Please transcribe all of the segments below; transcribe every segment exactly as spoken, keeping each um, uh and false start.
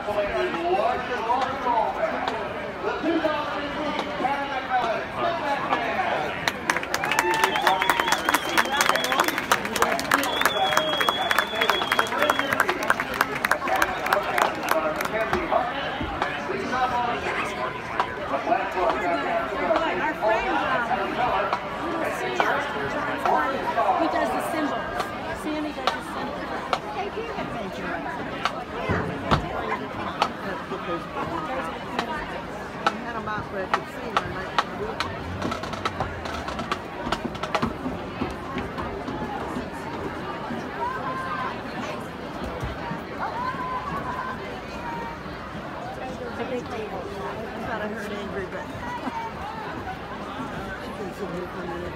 Selected larger rock roll band. The two thousand eighteen Canon-Mac Seneca band. He does the symbols. Sammy does the symbols. They do adventure rights. I had them out where I could see them. I thought I heard Angry, but she can see me for a minute.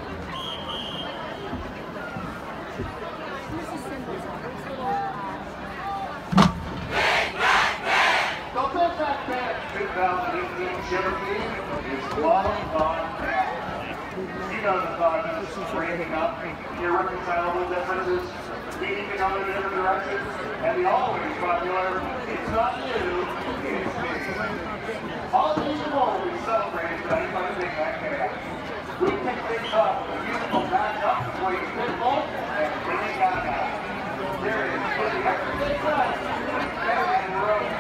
twenty eighteen Cherokee is long gone bad. You know the thought is breaking up, irreconcilable differences, leading in other different directions, and the always popular, it's not you, it's me. All these and more will be celebrated tonight by the Big Mac Band. We pick things off with a musical matchup between Pitbull and Lady Gaga. There it is, for the extra big night, Barry and Rose.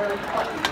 very